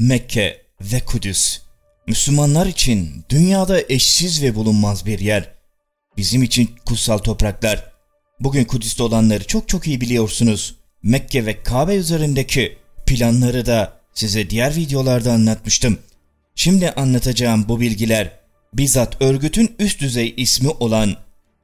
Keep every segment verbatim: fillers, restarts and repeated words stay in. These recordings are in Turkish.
Mekke ve Kudüs, Müslümanlar için dünyada eşsiz ve bulunmaz bir yer. Bizim için kutsal topraklar. Bugün Kudüs'te olanları çok çok iyi biliyorsunuz. Mekke ve Kabe üzerindeki planları da size diğer videolarda anlatmıştım. Şimdi anlatacağım bu bilgiler bizzat örgütün üst düzey ismi olan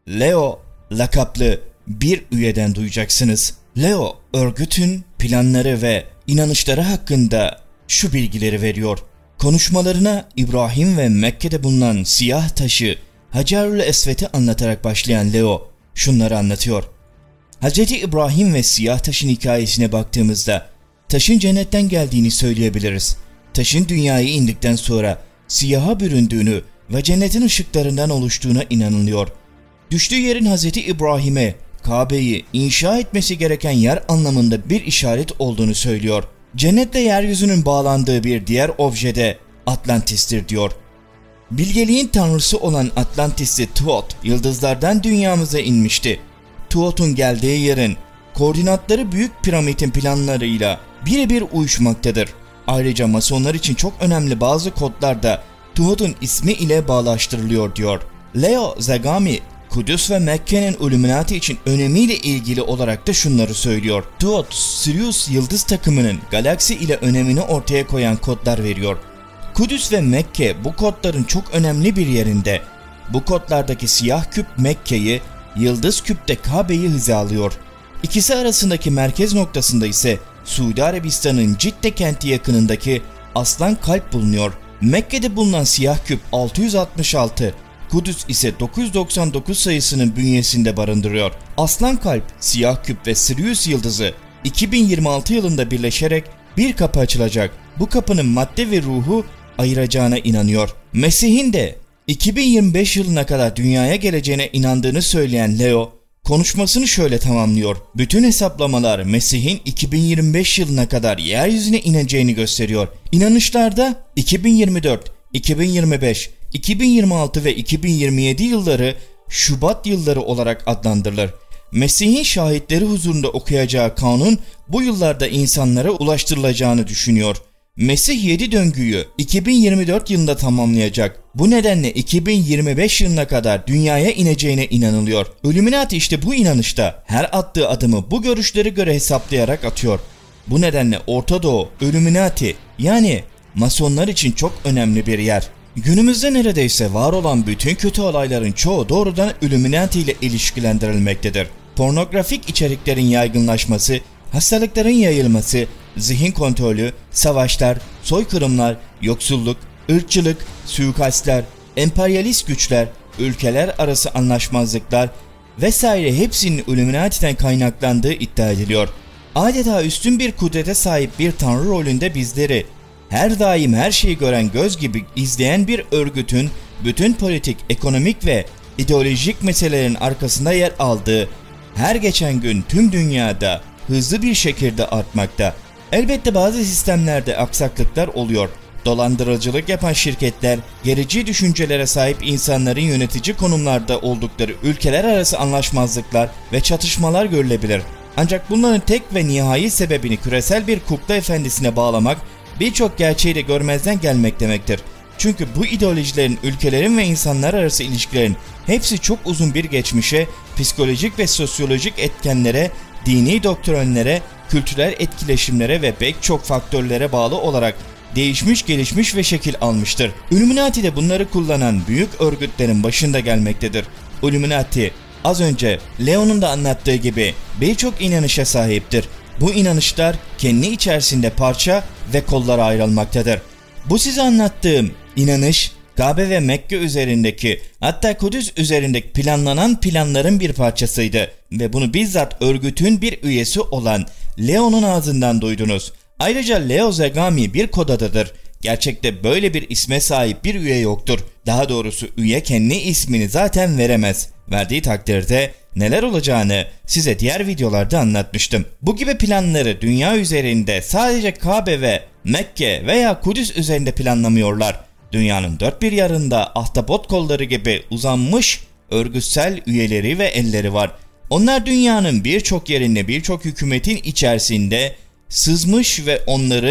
Leo lakaplı bir üyeden duyacaksınız. Leo, örgütün planları ve inanışları hakkında şu bilgileri veriyor. Konuşmalarına İbrahim ve Mekke'de bulunan siyah taşı Hacerül Esved'i anlatarak başlayan Leo şunları anlatıyor. Hazreti İbrahim ve siyah taşın hikayesine baktığımızda taşın cennetten geldiğini söyleyebiliriz. Taşın dünyaya indikten sonra siyaha büründüğünü ve cennetin ışıklarından oluştuğuna inanılıyor. Düştüğü yerin Hazreti İbrahim'e Kabe'yi inşa etmesi gereken yer anlamında bir işaret olduğunu söylüyor. Cennetle yeryüzünün bağlandığı bir diğer obje de Atlantis'tir diyor. Bilgeliğin tanrısı olan Atlantis'i Tuot, yıldızlardan dünyamıza inmişti. Tuot'un geldiği yerin koordinatları Büyük Piramit'in planlarıyla birebir uyuşmaktadır. Ayrıca Masonlar için çok önemli bazı kodlar da Tuot'un ismi ile bağlaştırılıyor diyor. Leo Zagami, Kudüs ve Mekke'nin Illuminati için önemiyle ilgili olarak da şunları söylüyor. Tuot, Sirius yıldız takımının galaksi ile önemini ortaya koyan kodlar veriyor. Kudüs ve Mekke bu kodların çok önemli bir yerinde. Bu kodlardaki siyah küp Mekke'yi, yıldız küp de Kabe'yi hizalıyor. İkisi arasındaki merkez noktasında ise Suudi Arabistan'ın Cidde kenti yakınındaki Aslan Kalp bulunuyor. Mekke'de bulunan siyah küp altı yüz altmış altı, Kudüs ise dokuz yüz doksan dokuz sayısının bünyesinde barındırıyor. Aslan Kalp, siyah küp ve Sirius yıldızı iki bin yirmi altı yılında birleşerek bir kapı açılacak. Bu kapının madde ve ruhu ayıracağına inanıyor. Mesih'in de iki bin yirmi beş yılına kadar dünyaya geleceğine inandığını söyleyen Leo konuşmasını şöyle tamamlıyor. Bütün hesaplamalar Mesih'in iki bin yirmi beş yılına kadar yeryüzüne ineceğini gösteriyor. İnanışlarda iki bin yirmi dört, iki bin yirmi beş, iki bin yirmi altı ve iki bin yirmi yedi yılları Şubat yılları olarak adlandırılır. Mesih'in şahitleri huzurunda okuyacağı kanun bu yıllarda insanlara ulaştırılacağını düşünüyor. Mesih yedi döngüyü iki bin yirmi dört yılında tamamlayacak. Bu nedenle iki bin yirmi beş yılına kadar dünyaya ineceğine inanılıyor. Illuminati işte bu inanışta her attığı adımı bu görüşlere göre hesaplayarak atıyor. Bu nedenle Orta Doğu, Illuminati yani Masonlar için çok önemli bir yer. Günümüzde neredeyse var olan bütün kötü olayların çoğu doğrudan Illuminati ile ilişkilendirilmektedir. Pornografik içeriklerin yaygınlaşması, hastalıkların yayılması, zihin kontrolü, savaşlar, soykırımlar, yoksulluk, ırkçılık, suikastler, emperyalist güçler, ülkeler arası anlaşmazlıklar vesaire hepsinin Illuminati'den kaynaklandığı iddia ediliyor. Adeta üstün bir kudrete sahip bir tanrı rolünde bizleri her daim her şeyi gören göz gibi izleyen bir örgütün bütün politik, ekonomik ve ideolojik meselelerin arkasında yer aldığı her geçen gün tüm dünyada hızlı bir şekilde artmakta. Elbette bazı sistemlerde aksaklıklar oluyor. Dolandırıcılık yapan şirketler, gerici düşüncelere sahip insanların yönetici konumlarda oldukları ülkeler arası anlaşmazlıklar ve çatışmalar görülebilir. Ancak bunların tek ve nihai sebebini küresel bir kukla efendisine bağlamak birçok gerçeği de görmezden gelmek demektir. Çünkü bu ideolojilerin, ülkelerin ve insanlar arası ilişkilerin hepsi çok uzun bir geçmişe, psikolojik ve sosyolojik etkenlere, dini doktrinlere, kültürel etkileşimlere ve pek çok faktörlere bağlı olarak değişmiş, gelişmiş ve şekil almıştır. Illuminati de bunları kullanan büyük örgütlerin başında gelmektedir. Illuminati, az önce Leo'nun da anlattığı gibi birçok inanışa sahiptir. Bu inanışlar kendi içerisinde parça ve kollara ayrılmaktadır. Bu size anlattığım inanış, Kabe ve Mekke üzerindeki hatta Kudüs üzerindeki planlanan planların bir parçasıydı ve bunu bizzat örgütün bir üyesi olan Leo'nun ağzından duydunuz. Ayrıca Leo Zagami bir kod adıdır. Gerçekte böyle bir isme sahip bir üye yoktur. Daha doğrusu üye kendi ismini zaten veremez. Verdiği takdirde neler olacağını size diğer videolarda anlatmıştım. Bu gibi planları dünya üzerinde sadece Kabe ve Mekke veya Kudüs üzerinde planlamıyorlar. Dünyanın dört bir yanında ahtapot kolları gibi uzanmış örgütsel üyeleri ve elleri var. Onlar dünyanın birçok yerinde birçok hükümetin içerisinde sızmış ve onların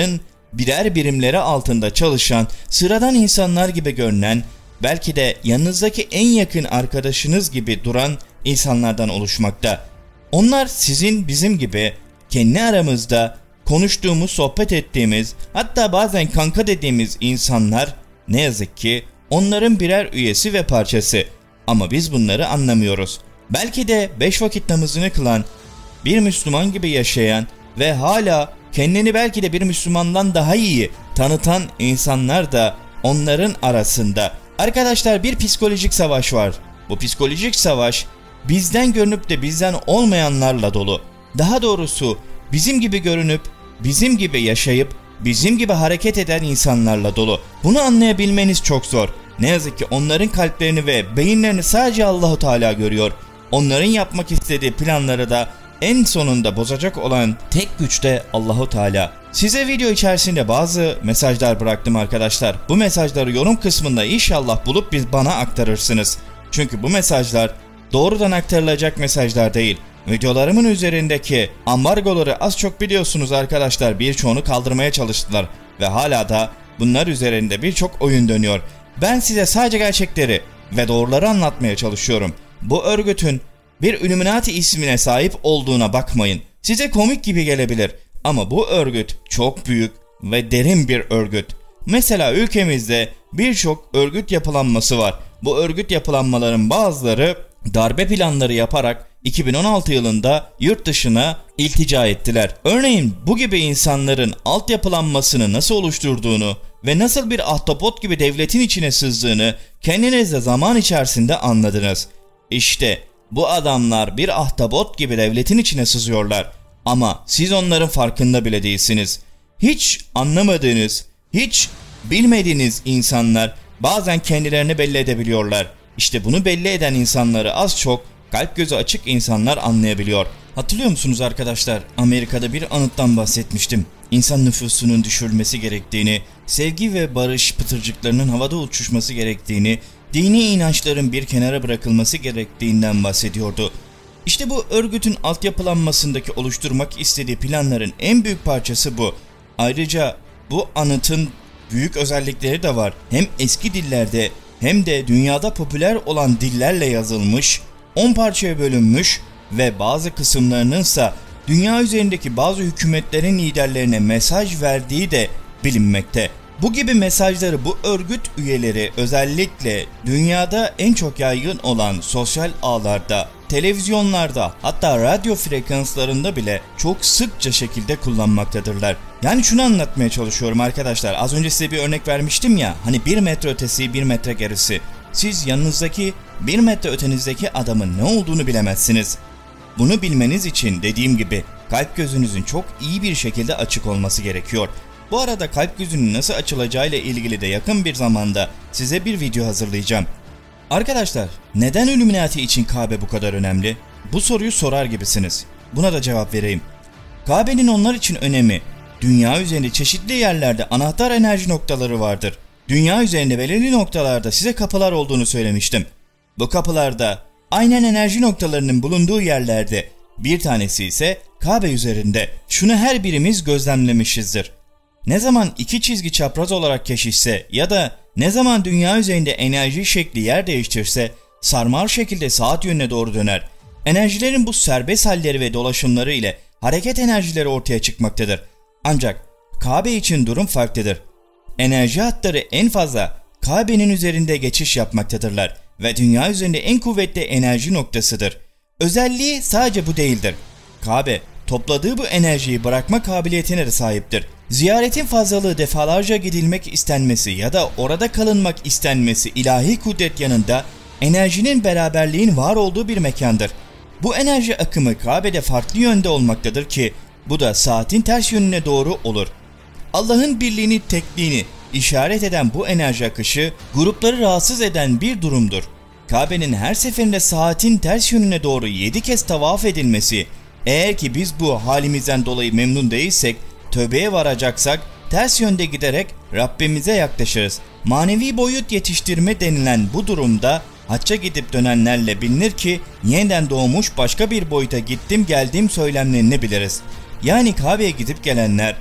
birer birimleri altında çalışan sıradan insanlar gibi görünen, belki de yanınızdaki en yakın arkadaşınız gibi duran insanlardan oluşmakta. Onlar sizin bizim gibi kendi aramızda konuştuğumuz, sohbet ettiğimiz, hatta bazen kanka dediğimiz insanlar, ne yazık ki onların birer üyesi ve parçası. Ama biz bunları anlamıyoruz. Belki de beş vakit namazını kılan, bir Müslüman gibi yaşayan ve hala kendini belki de bir Müslümandan daha iyi tanıtan insanlar da onların arasında. Arkadaşlar, bir psikolojik savaş var. Bu psikolojik savaş bizden görünüp de bizden olmayanlarla dolu. Daha doğrusu bizim gibi görünüp, bizim gibi yaşayıp, bizim gibi hareket eden insanlarla dolu. Bunu anlayabilmeniz çok zor. Ne yazık ki onların kalplerini ve beyinlerini sadece Allahu Teala görüyor. Onların yapmak istediği planları da en sonunda bozacak olan tek güç de Allahu Teala. Size video içerisinde bazı mesajlar bıraktım arkadaşlar. Bu mesajları yorum kısmında inşallah bulup biz bana aktarırsınız. Çünkü bu mesajlar doğrudan aktarılacak mesajlar değil. Videolarımın üzerindeki ambargoları az çok biliyorsunuz arkadaşlar. Birçoğunu kaldırmaya çalıştılar ve hala da bunlar üzerinde birçok oyun dönüyor. Ben size sadece gerçekleri ve doğruları anlatmaya çalışıyorum. Bu örgütün bir Illuminati ismine sahip olduğuna bakmayın. Size komik gibi gelebilir ama bu örgüt çok büyük ve derin bir örgüt. Mesela ülkemizde birçok örgüt yapılanması var. Bu örgüt yapılanmaların bazıları darbe planları yaparak iki bin on altı yılında yurt dışına iltica ettiler. Örneğin bu gibi insanların altyapılanmasını nasıl oluşturduğunu ve nasıl bir ahtapot gibi devletin içine sızdığını kendiniz de zaman içerisinde anladınız. İşte bu adamlar bir ahtapot gibi devletin içine sızıyorlar ama siz onların farkında bile değilsiniz. Hiç anlamadığınız, hiç bilmediğiniz insanlar bazen kendilerini belli edebiliyorlar. İşte bunu belli eden insanları az çok kalp gözü açık insanlar anlayabiliyor. Hatırlıyor musunuz arkadaşlar? Amerika'da bir anıttan bahsetmiştim. İnsan nüfusunun düşürülmesi gerektiğini, sevgi ve barış pıtırcıklarının havada uçuşması gerektiğini, dini inançların bir kenara bırakılması gerektiğinden bahsediyordu. İşte bu örgütün altyapılanmasındaki oluşturmak istediği planların en büyük parçası bu. Ayrıca bu anıtın büyük özellikleri de var. Hem eski dillerde hem de dünyada popüler olan dillerle yazılmış, on parçaya bölünmüş ve bazı kısımlarınınsa dünya üzerindeki bazı hükümetlerin liderlerine mesaj verdiği de bilinmekte. Bu gibi mesajları bu örgüt üyeleri özellikle dünyada en çok yaygın olan sosyal ağlarda, televizyonlarda, hatta radyo frekanslarında bile çok sıkça şekilde kullanmaktadırlar. Yani şunu anlatmaya çalışıyorum arkadaşlar. Az önce size bir örnek vermiştim ya, hani bir metre ötesi, bir metre gerisi. Siz yanınızdaki bir metre ötenizdeki adamın ne olduğunu bilemezsiniz. Bunu bilmeniz için dediğim gibi kalp gözünüzün çok iyi bir şekilde açık olması gerekiyor. Bu arada kalp gözünün nasıl açılacağıyla ilgili de yakın bir zamanda size bir video hazırlayacağım. Arkadaşlar, neden Illuminati için Kabe bu kadar önemli? Bu soruyu sorar gibisiniz. Buna da cevap vereyim. Kabe'nin onlar için önemi, dünya üzerinde çeşitli yerlerde anahtar enerji noktaları vardır. Dünya üzerinde belirli noktalarda size kapılar olduğunu söylemiştim. Bu kapılarda aynen enerji noktalarının bulunduğu yerlerde, bir tanesi ise Kabe üzerinde. Şunu her birimiz gözlemlemişizdir. Ne zaman iki çizgi çapraz olarak kesişse ya da ne zaman dünya üzerinde enerji şekli yer değiştirse sarmal şekilde saat yönüne doğru döner. Enerjilerin bu serbest halleri ve dolaşımları ile hareket enerjileri ortaya çıkmaktadır. Ancak Kabe için durum farklıdır. Enerji hatları en fazla Kabe'nin üzerinde geçiş yapmaktadırlar ve dünya üzerinde en kuvvetli enerji noktasıdır. Özelliği sadece bu değildir. Kabe topladığı bu enerjiyi bırakma kabiliyetine de sahiptir. Ziyaretin fazlalığı, defalarca gidilmek istenmesi ya da orada kalınmak istenmesi ilahi kudret yanında enerjinin, beraberliğin var olduğu bir mekandır. Bu enerji akımı Kabe'de farklı yönde olmaktadır ki bu da saatin ters yönüne doğru olur. Allah'ın birliğini, tekliğini işaret eden bu enerji akışı grupları rahatsız eden bir durumdur. Kabe'nin her seferinde saatin ters yönüne doğru yedi kez tavaf edilmesi, eğer ki biz bu halimizden dolayı memnun değilsek, tövbeye varacaksak ters yönde giderek Rabbimize yaklaşırız. Manevi boyut yetiştirme denilen bu durumda hacca gidip dönenlerle bilinir ki yeniden doğmuş başka bir boyuta gittim geldim söylemlerini biliriz. Yani Kabe'ye gidip gelenler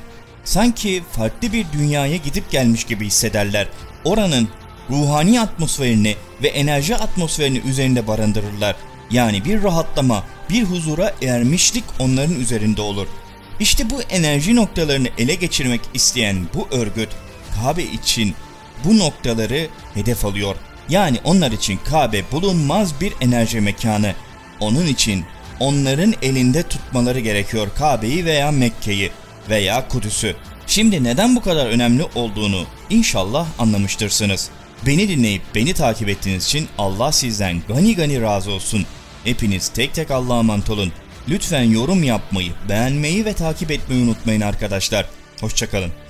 sanki farklı bir dünyaya gidip gelmiş gibi hissederler. Oranın ruhani atmosferini ve enerji atmosferini üzerinde barındırırlar. Yani bir rahatlama, bir huzura ermişlik onların üzerinde olur. İşte bu enerji noktalarını ele geçirmek isteyen bu örgüt Kabe için bu noktaları hedef alıyor. Yani onlar için Kabe bulunmaz bir enerji mekanı. Onun için onların elinde tutmaları gerekiyor Kabe'yi veya Mekke'yi veya Kudüs'ü. Şimdi neden bu kadar önemli olduğunu inşallah anlamıştırsınız. Beni dinleyip beni takip ettiğiniz için Allah sizden gani gani razı olsun. Hepiniz tek tek Allah'a emanet olun. Lütfen yorum yapmayı, beğenmeyi ve takip etmeyi unutmayın arkadaşlar. Hoşça kalın.